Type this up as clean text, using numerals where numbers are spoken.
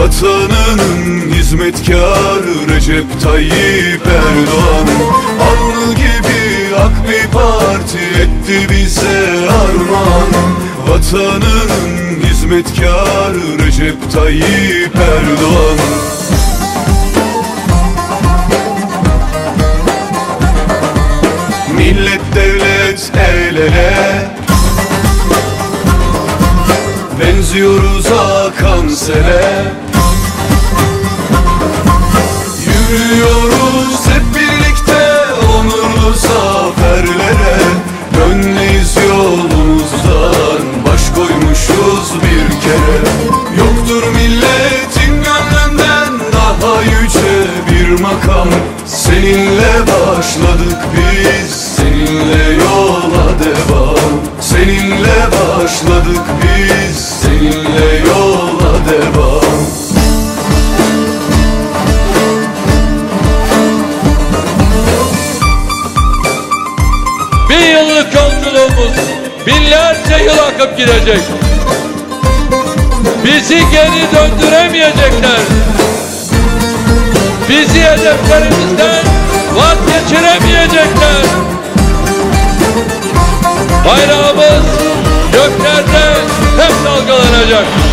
Vatanının hizmetkarı Recep Tayyip Erdoğan. Alnı gibi ak bir parti etti bize armağan. Vatanının hizmetkarı Recep Tayyip Erdoğan. Millet devlet el ele, benziyoruz akan sele. Yürüyoruz hep birlikte onurlu zaferlere. Dönmeyiz yolumuzdan, baş koymuşuz bir kere. Yoktur milletin gönlünden daha yüce bir makam. Seninle başladık biz, seninle yola devam. Seninle başladık biz, seninle yola devam. Bir yıllık yolculuğumuz binlerce yıl akıp gidecek. Bizi geri döndüremeyecekler. Bizi hedeflerimizden vazgeçiremeyecekler. Bayrağımız göklerde hep dalgalanacak.